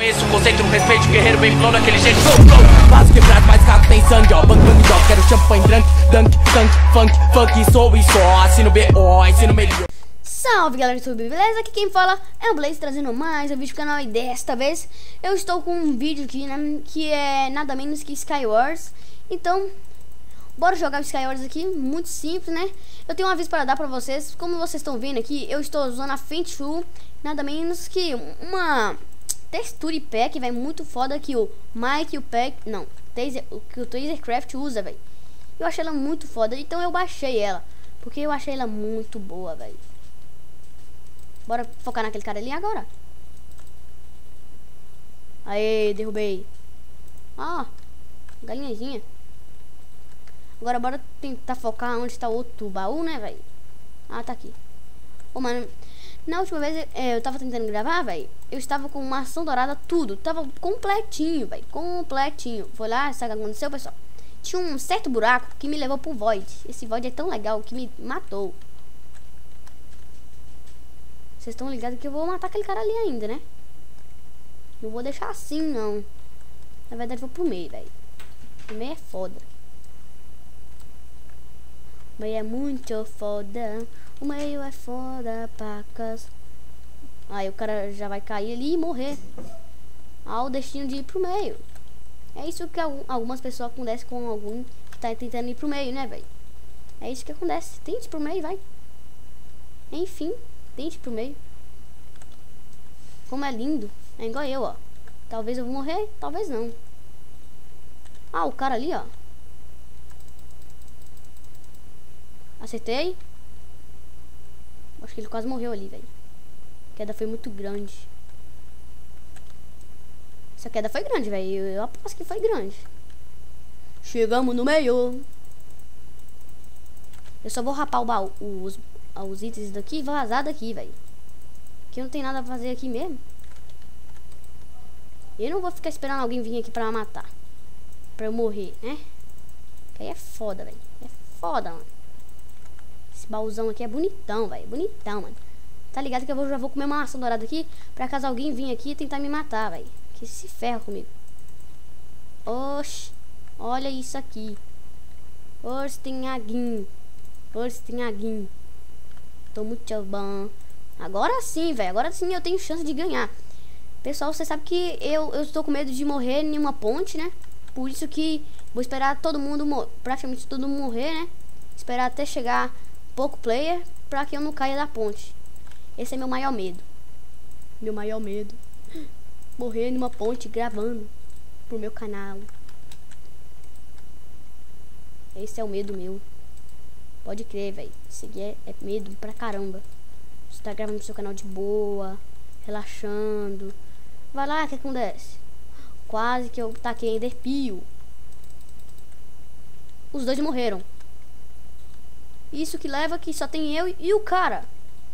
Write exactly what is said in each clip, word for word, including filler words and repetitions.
Esse conceito, no respeito, guerreiro bem flow daquele jeito. Flow, flow, vaso quebrado, mas carro tem sangue, ó. Bang, bang, dog, quero champanhe, drunk, dunk, funk, funk, funk, sou e só. Assino B O, ensino melhor. Salve galera do YouTube, beleza? Aqui quem fala é o Blaze, trazendo mais um vídeo pro canal. E desta vez eu estou com um vídeo aqui, né, que é nada menos que Skywars. Então, bora jogar o Skywars aqui, muito simples, né? Eu tenho um aviso para dar pra vocês. Como vocês estão vendo aqui, eu estou usando a Faint True, nada menos que uma texture pack, velho, muito foda que o Mike e o Pack, não, taser, que o Tasercraft usa, velho. Eu achei ela muito foda, então eu baixei ela, porque eu achei ela muito boa, velho. Bora focar naquele cara ali agora. Aê, derrubei. Ó, galinhazinha. Agora bora tentar focar onde está o outro baú, né, velho? Ah, tá aqui. Ô, mano, na última vez é, eu tava tentando gravar, velho. Eu estava com uma ação dourada, tudo. Tava completinho, velho. Completinho. Foi lá, sabe o que aconteceu, pessoal? Tinha um certo buraco que me levou pro Void. Esse Void é tão legal que me matou. Vocês estão ligados que eu vou matar aquele cara ali ainda, né? Não vou deixar assim, não. Na verdade, eu vou pro meio, velho. O meio é foda. O meio é muito foda. O meio é foda, pacas. Aí o cara já vai cair ali e morrer. Ah, o destino de ir pro meio. É isso que algumas pessoas acontece com algum que tá tentando ir pro meio, né, velho? É isso que acontece. Tente pro meio, vai. Enfim. Tente pro meio. Como é lindo. É igual eu, ó. Talvez eu vou morrer, talvez não. Ah, o cara ali, ó. Acertei. Acho que ele quase morreu ali, velho. A queda foi muito grande. Essa queda foi grande, velho. Eu, eu aposto que foi grande. Chegamos no meio. Eu só vou rapar o baú, os os itens daqui e vazar daqui, velho. Que não tem nada a fazer aqui mesmo. Eu não vou ficar esperando alguém vir aqui pra matar. Pra eu morrer, né? Que aí é foda, velho. É foda, mano. Esse baúzão aqui é bonitão, velho. Bonitão, mano. Tá ligado que eu vou, já vou comer uma maçã dourada aqui pra caso alguém vir aqui e tentar me matar, velho. Que se ferra comigo. Oxi. Olha isso aqui. Oxi, tem aguinho. Oxi, tem aguinho. Tô muito bom. Agora sim, velho. Agora sim eu tenho chance de ganhar. Pessoal, você sabe que eu, eu estou com medo de morrer em uma ponte, né? Por isso que vou esperar todo mundo, praticamente todo mundo morrer, né? Esperar até chegar pouco player pra que eu não caia da ponte. Esse é meu maior medo. Meu maior medo. Morrer numa ponte gravando pro meu canal. Esse é o medo meu. Pode crer, velho. Isso aqui é, é medo pra caramba. Você tá gravando no seu canal de boa, relaxando. Vai lá, o que acontece? Quase que eu taquei Enderpeel. Os dois morreram. Isso que leva que só tem eu e o cara.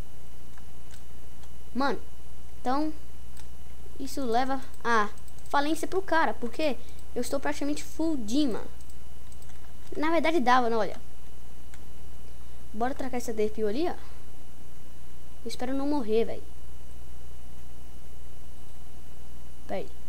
Mano, então isso leva a falência pro cara, porque eu estou praticamente full Dima. Na verdade dava, não, olha. Bora tracar esse Enderpeel ali, ó. Eu espero não morrer, velho. Pera aí.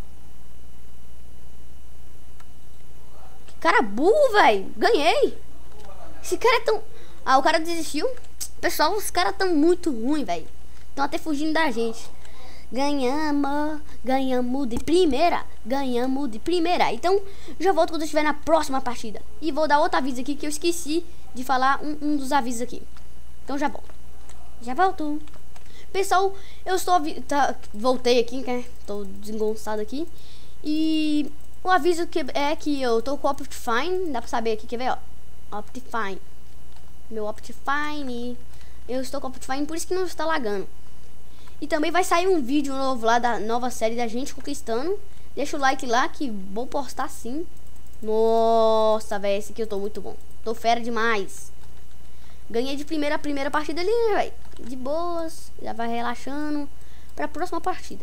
Que cara burro, velho. Ganhei. Esse cara é tão... Ah, o cara desistiu. Pessoal, os caras tão muito ruins, velho. Estão até fugindo da gente. Ganhamos. Ganhamos de primeira. Ganhamos de primeira. Então, já volto quando eu estiver na próxima partida. E vou dar outro aviso aqui que eu esqueci de falar um, um dos avisos aqui. Então já volto. Já volto. Pessoal, eu estou... Tá, voltei aqui, né? Tô desengonçado aqui. E o aviso que é que eu tô com o Optifine. Dá pra saber aqui, quer ver, ó. Optifine. Meu Optifine. Eu estou com o Optifine, por isso que não está lagando. E também vai sair um vídeo novo lá da nova série da gente conquistando. Deixa o like lá que vou postar sim. Nossa, velho, esse aqui eu tô muito bom. Tô fera demais. Ganhei de primeira a primeira partida ali, né, velho? De boas. Já vai relaxando pra próxima partida.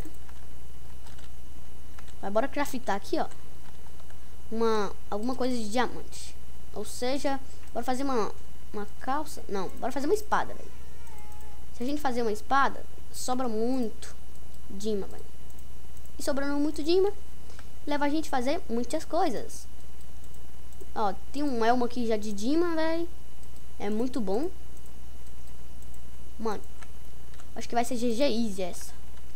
Vai, bora craftar aqui, ó. Uma, alguma coisa de diamante. Ou seja, bora fazer uma, uma calça. Não, bora fazer uma espada, velho. Se a gente fazer uma espada, sobra muito Dima, velho. sobrando muito Dima, leva a gente a fazer muitas coisas. Ó, tem um elmo aqui já de Dima, velho. É muito bom. Mano, acho que vai ser G G Easy essa.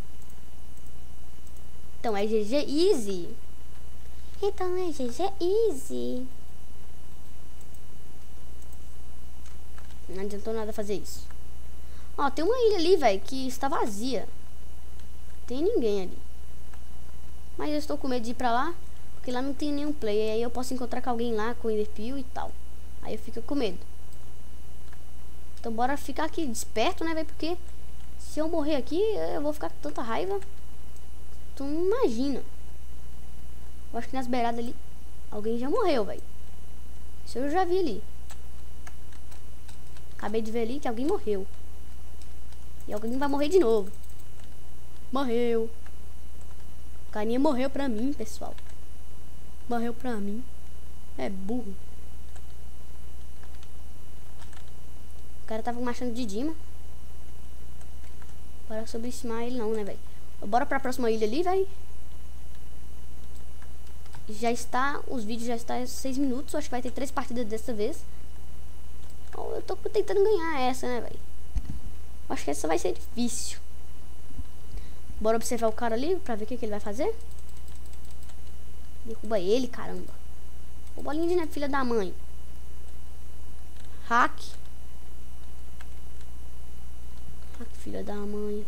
Então é G G Easy. Então é G G Easy. Não adiantou nada fazer isso. Ó, tem uma ilha ali, velho, que está vazia. Tem ninguém ali. Mas eu estou com medo de ir pra lá, porque lá não tem nenhum player. Aí eu posso encontrar com alguém lá, com Enderpeel e tal. Aí eu fico com medo. Então bora ficar aqui desperto, né, velho? Porque se eu morrer aqui, eu vou ficar com tanta raiva. Tu não imagina. Eu acho que nas beiradas ali alguém já morreu, velho. Isso eu já vi ali. Acabei de ver ali que alguém morreu. E alguém vai morrer de novo. Morreu. O carinha morreu pra mim, pessoal. Morreu pra mim. É burro. O cara tava marchando de Dima. Bora subestimar ele não, né, velho? Bora pra próxima ilha ali, velho. Já está, os vídeos já estão seis minutos. Acho que vai ter três partidas dessa vez. Eu tô tentando ganhar essa, né, velho? Acho que essa vai ser difícil. Bora observar o cara ali pra ver o que, que ele vai fazer. Derruba ele, caramba. O bolinho de neve, filha da mãe. Hack. Hack, filha da mãe.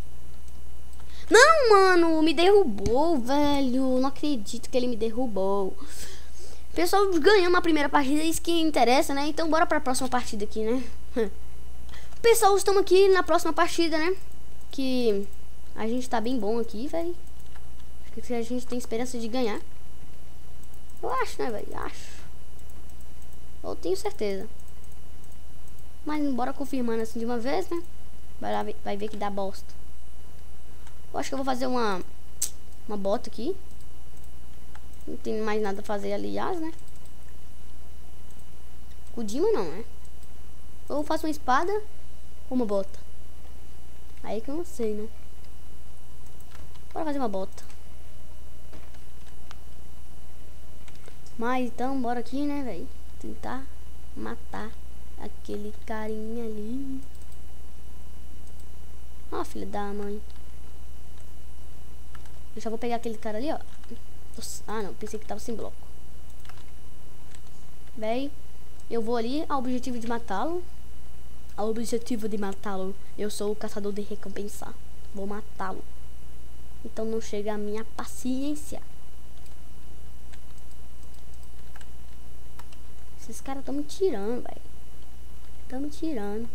Não, mano, me derrubou, velho. Não acredito que ele me derrubou. Pessoal, ganhamos a primeira partida, isso que interessa, né? Então bora pra próxima partida aqui, né? Pessoal, estamos aqui na próxima partida, né? Que a gente tá bem bom aqui, velho. Acho que a gente tem esperança de ganhar. Eu acho, né, velho? Acho. Eu tenho certeza. Mas bora confirmando assim de uma vez, né? Vai, ver, vai ver que dá bosta. Eu acho que eu vou fazer uma Uma bota aqui. Não tem mais nada a fazer, aliás, né? Com o Dima não, né? Ou eu faço uma espada ou uma bota. Aí que eu não sei, né? Bora fazer uma bota. Mas então, bora aqui, né, velho? Tentar matar aquele carinha ali. Ó, filha da mãe. Eu já vou pegar aquele cara ali, ó. Ah, não. Pensei que tava sem bloco. Véi, eu vou ali ao objetivo de matá-lo. Ao objetivo de matá-lo. Eu sou o caçador de recompensa. Vou matá-lo. Então não chega a minha paciência. Esses caras estão me tirando, velho. Estão me tirando.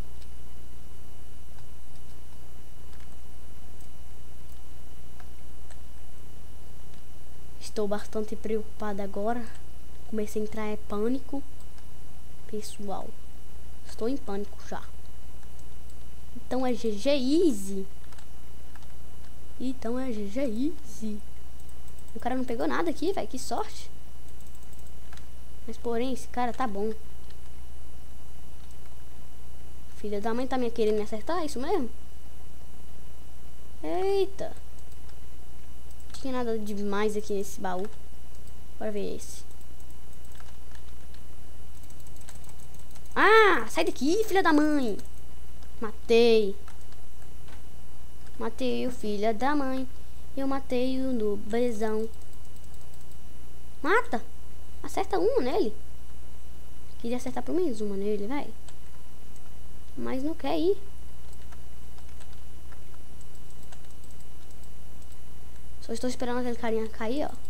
Estou bastante preocupada agora. Comecei a entrar em pânico. Pessoal, estou em pânico já. Então é G G Easy. Então é G G Easy. O cara não pegou nada aqui, velho. Que sorte. Mas porém, esse cara tá bom. Filha da mãe tá me querendo me acertar, é isso mesmo? Eita. Não tinha nada demais aqui nesse baú. Bora ver esse. Ah, sai daqui, filha da mãe. Matei. Matei o filho da mãe. Eu matei o nubezão. Mata. Acerta uma nele. Queria acertar pelo menos uma nele, velho. Mas não quer ir. Só estou esperando aquele carinha cair, ó.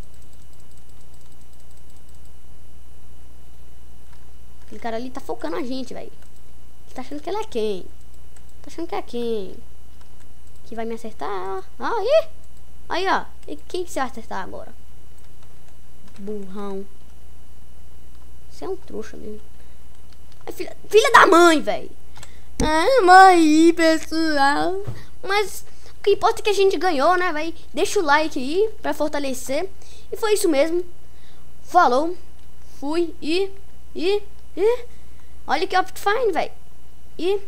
Aquele cara ali tá focando a gente, velho. Ele tá achando que ele é quem? Tá achando que é quem? Que vai me acertar? Aí! Aí, ó. E quem que você vai acertar agora? Burrão. Você é um trouxa mesmo. Ai, filha, filha da mãe, velho. Ah, mãe, pessoal. Mas o que importa é que a gente ganhou, né, velho? Deixa o like aí pra fortalecer. E foi isso mesmo. Falou. Fui e... E... E... Olha que Optifine, velho. E...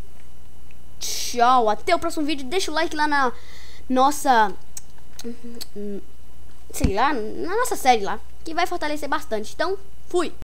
Tchau. Até o próximo vídeo. Deixa o like lá na nossa... sei lá, na nossa série lá, que vai fortalecer bastante. Então, fui!